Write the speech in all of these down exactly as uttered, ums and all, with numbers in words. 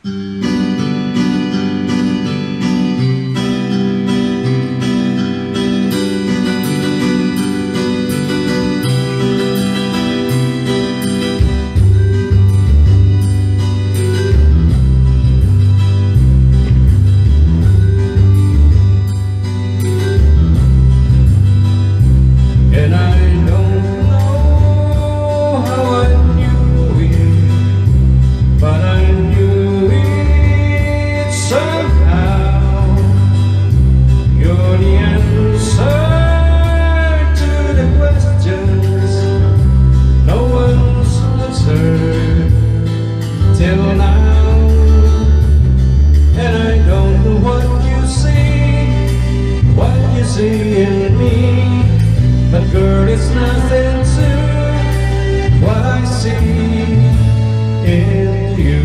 In me, but girl, it's nothing to what I see in you.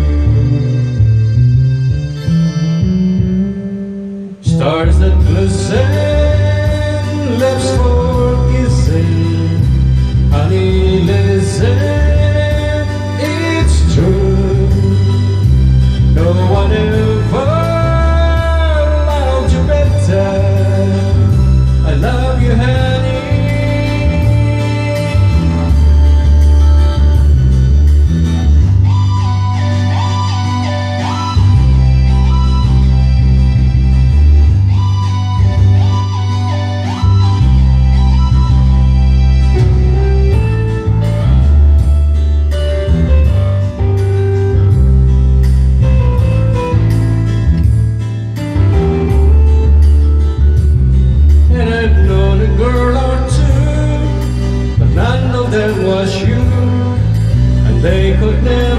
Stars that glisten, lips for kissing, honey, listen, it's true. No one ever loved you better. I love you, honey. That was you, and they could never